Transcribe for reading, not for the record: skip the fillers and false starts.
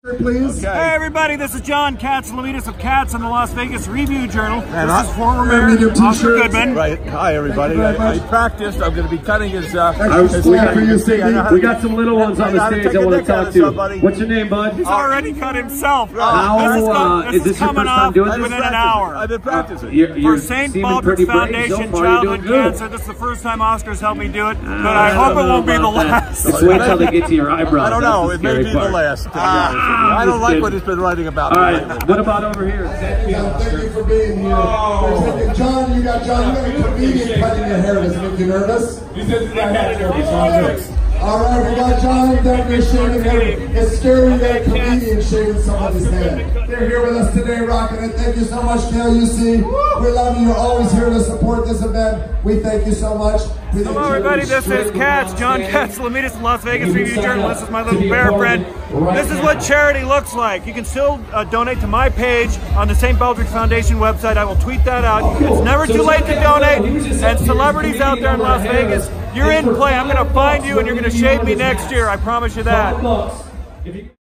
Please. Okay. Hey everybody, this is John Katsilometes of Cats and the Las Vegas Review Journal. And this is former Mayor Goodman. Right. Hi everybody. I practiced. I'm going to be cutting his. We got some little ones on the stage I want to talk to. What's your name, bud? He's already cut himself. Is this coming off within an hour. I've been practicing. For St. Baldrick Foundation Childhood Cancer. This is the first time Oscar's helped me do it, but I hope it won't be the last. Let's wait till they get to your eyebrows. I don't know. It may be the last. I don't like what he's been writing about. All right, what about over here? Thank you for being here. John, you got a comedian cutting your hair. Does it make you nervous? All right, we got John down here shaving hair. It's scary to get a comedian shaving somebody's head. They're here with us today, rocking it. Thank you so much, KLUC. We love you. You're always here to support this event. We thank you so much. Hello everybody, this is Cats, John Katsilometes, Las Vegas Review Journal. This is my little bear friend. This is what charity looks like. You can still donate to my page on the St. Baldrick Foundation website. I will tweet that out. It's never too late to donate. And celebrities out there in Las Vegas, you're in play. I'm going to find you and you're going to shave me next year. I promise you that.